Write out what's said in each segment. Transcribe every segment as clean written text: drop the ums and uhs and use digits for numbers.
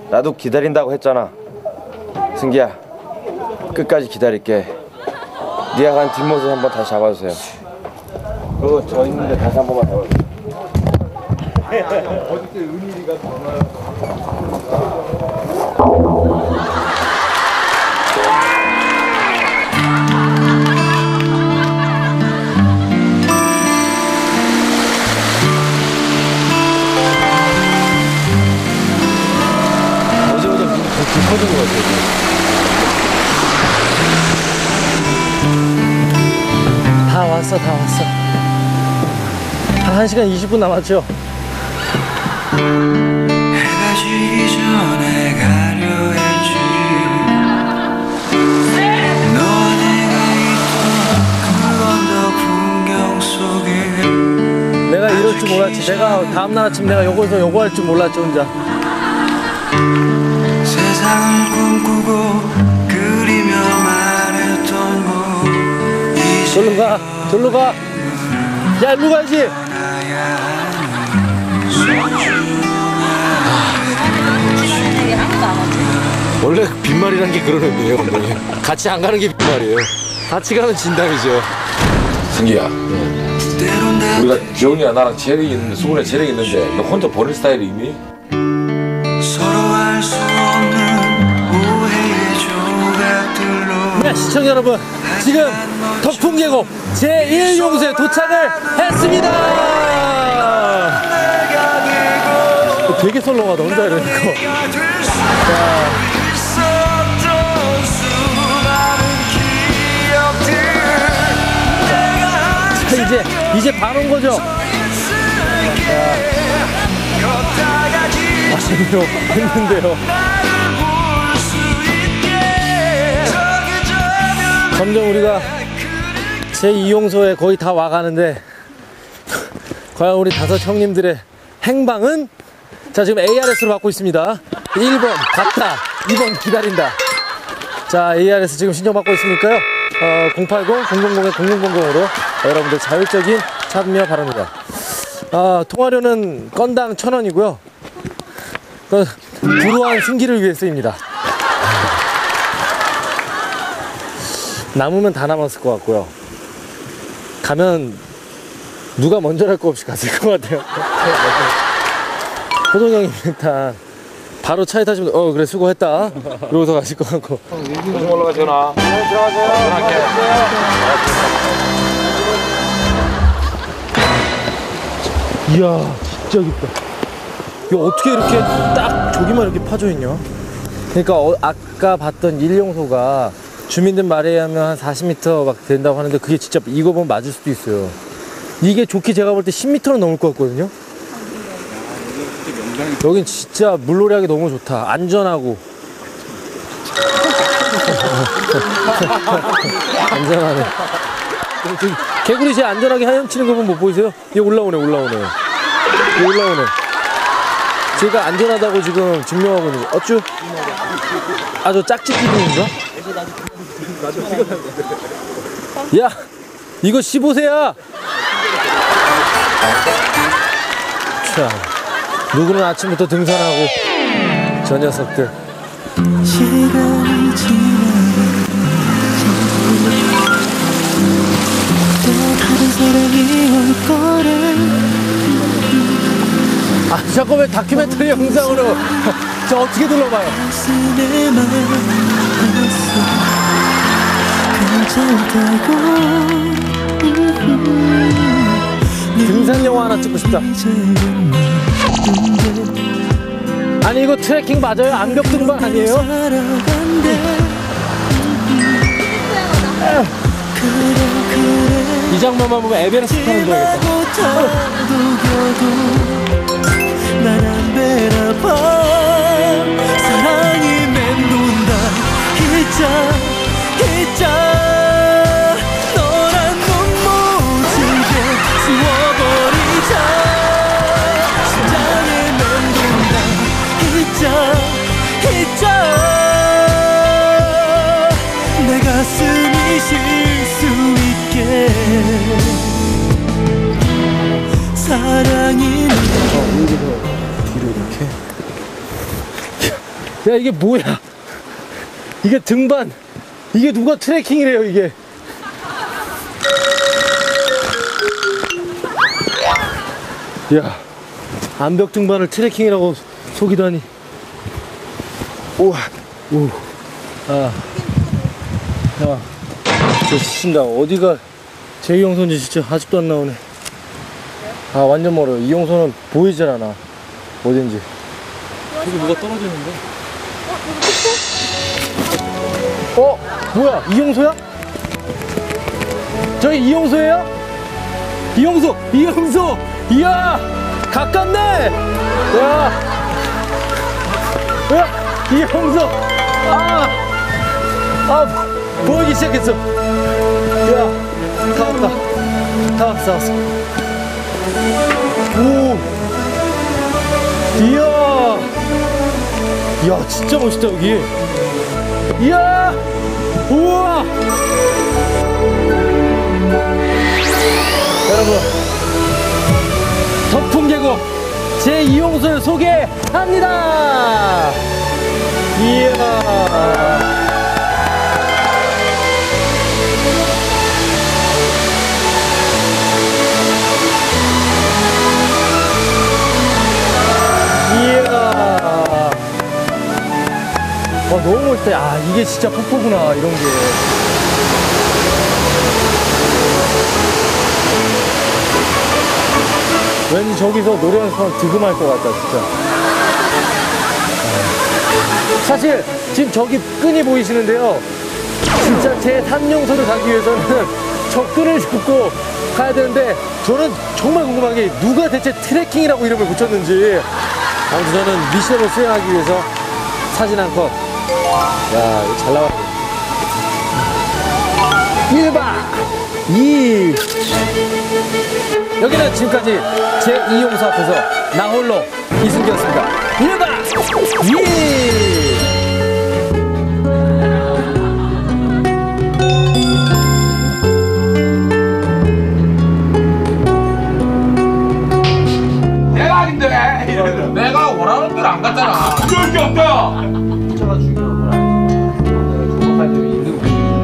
나도 기다린다고 했잖아. 승기야, 끝까지 기다릴게. 네가 간 뒷모습 한번 다시 잡아주세요. 그리고 저 있는데 다시 한 번만 잡아주세요. 어저께 은일이가 정말 어제보다 눈이 더 커진 것 같아요. 다 왔어, 다 왔어. 한 1시간 20분 남았죠? 해가 지기 전에 가려 했지. 너와 내가 있던 그 언덕 풍경 속에 내가 이럴 줄 몰랐지. 내가 다음날 아침 내가 요거에서 요거 할 줄 몰랐지, 혼자. 세상을 꿈꾸고 그리며 말했던 뭐 절로 가, 절로 가. 야, 일로 가야지. 원래 빈말이란 게 그런 의미예요, 감독님. 같이 안 가는 게 빈말이에요. 같이 가면 진담이죠. 승기야, 우리가 지원이야 나랑 재력이 있는데, 수근에 재력이 있는데 너 혼자 버릴 스타일이 이미? 서로 알 수 없는 오해의 조각들로. 네, 시청자 여러분, 지금 덕풍계곡 제1용소에 도착을 했습니다. 되게 썰렁하다, 혼자 이러니까. 자, 이제 반 온 거죠? 아니요, 했는데요. 점점 우리가 제2용소에 거의 다 와가는데 과연 우리 5 형님들의 행방은? 자, 지금 ARS로 받고 있습니다. 1번 갔다, 2번 기다린다. 자, ARS 지금 신청받고 있으니까요. 080-000-0000으로 여러분들 자율적인 참여 바랍니다. 통화료는 건당 1,000원이고요. 불우한 승기를 위해 쓰입니다. 남으면 다 남았을 것 같고요. 가면 누가 먼저 할 거 없이 갔을 것 같아요. 호동 형님 일단 바로 차에 타시면 그래 수고했다 이러고서 가실 것 같고. 조심 올라가 전화. 네, 들어가세요. 전화할게. 이야, 진짜 깊다. 이거 어떻게 이렇게 딱 저기만 이렇게 파져 있냐? 그러니까 아까 봤던 1용소가 주민들 말에 의하면 한 40m 막 된다고 하는데 그게 진짜 이거 보면 맞을 수도 있어요. 이게 좋게 제가 볼 때 10m는 넘을 것 같거든요. 여긴 진짜 물놀이 하기 너무 좋다. 안전하고. 안전하네. 개구리 제 안전하게 헤엄치는 거 보면 못 보이세요? 얘 올라오네. 얘 올라오네. 제가 안전하다고 지금 증명하고 있는 거. 어쭈? 저 짝짓기 중인가? 야, 이거 15세야. 자, 누구는 아침부터 등산하고 저 녀석들. 시간이 지나면 또 다른 사랑이 올 거래. 자꾸 왜 다큐멘터리 영상으로 저 어떻게 둘러봐요? 등산 영화 하나 찍고 싶다. 아니 이거 트레킹 맞아요? 암벽 등반 아니에요? 이 장면만 보면 에베레스트 타는 줄 알겠다. 나란 베라봐 사랑이 맴돈다. 잊자 너란 눈모습에 지워버리자. 심장에 맴돈다. 잊자 내 가슴이 쉴 수 있게. 사랑이 여기서 뒤로 이렇게 야, 이게 뭐야? 이게 등반. 이게 누가 트레킹이래요, 이게. 야, 암벽 등반을 트레킹이라고 속이다니. 오, 오. 아. 야, 좋습니다. 어디가 제 이용소인지 진짜 아직도 안 나오네. 아, 완전 멀어요. 이용소는 보이질 않아. 어딘지. 저기 뭐가 떨어지는데? 뭐야? 이용소야? 저기 이용소예요? 이용소! 이야! 가깝네! 야! 이용소! 보이기 시작했어. 야, 다 왔어. 오! 이야, 진짜 멋있다, 여기. 이야! 우와! 여러분, 덕풍계곡 제2용소를 소개합니다! 이야! 와, 너무 멋있다. 야, 이게 진짜 폭포구나, 이런 게. 왠지 저기서 노래 연습하면 득음할 것 같다, 진짜. 사실, 지금 저기 끈이 보이시는데요. 진짜 제 3용소를 가기 위해서는 저 끈을 잡고 가야 되는데, 저는 정말 궁금한 게 누가 대체 트레킹이라고 이름을 붙였는지. 아무튼 저는 미션을 수행하기 위해서 사진 한 컷. 야, 이거 잘 나와. 1박 2일. 여기는 지금까지 제2용소 앞에서 나 홀로 이승기였습니다. 1박 2일. 내가 아닌데 내가 원하는 대로 안 갔잖아. 그럴 게 없다. 숫자가 중요한 건 아니지만 조급할 때 있는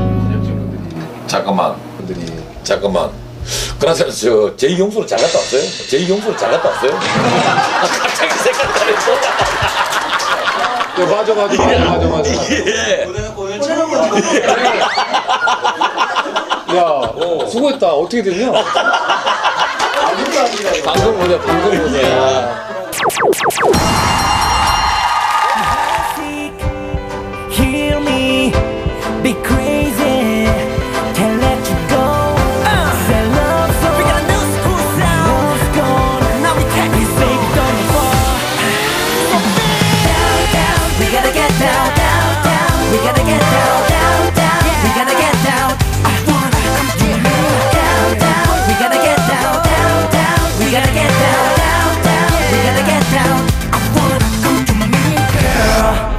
잠깐만. 그나저나 저 제2용소는 잘 갔다 왔어요? 제2용소는 잘 갔다 왔어요? 갑자기 생각나네. 맞아. 예. 야, 수고했다. 어떻게 됐냐? 방금 보자. Heal me, be crazy, can't let you go. Say love, so we got a new school sound. Love's gone, now we can't be safe, don't fall. Down, we gotta get down. We gotta get down. We gotta get down. I wanna come to you. Down, we gotta get down. We gotta get down. We gotta get down. I wanna come to me, girl.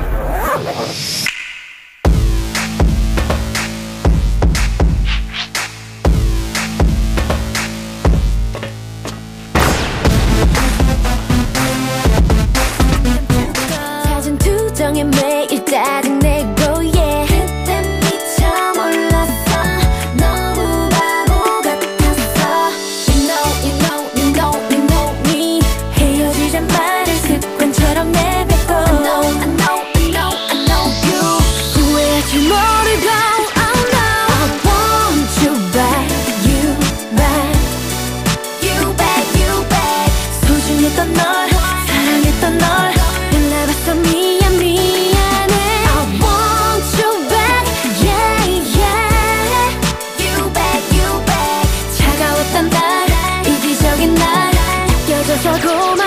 잦은 투정에 매일 짜증내고 yeah 그때 미쳐 몰랐어 너무 바보 같았어 You know me 헤어지잔 말을 습관처럼 내뱉고 I know you 후회하지 모르고 Oh no I want you back 소중했던 널 사랑했던 널 몰라봤어 미안해 I want you back yeah You back 차가웠던 날 이기적인 날 느껴져서 고마워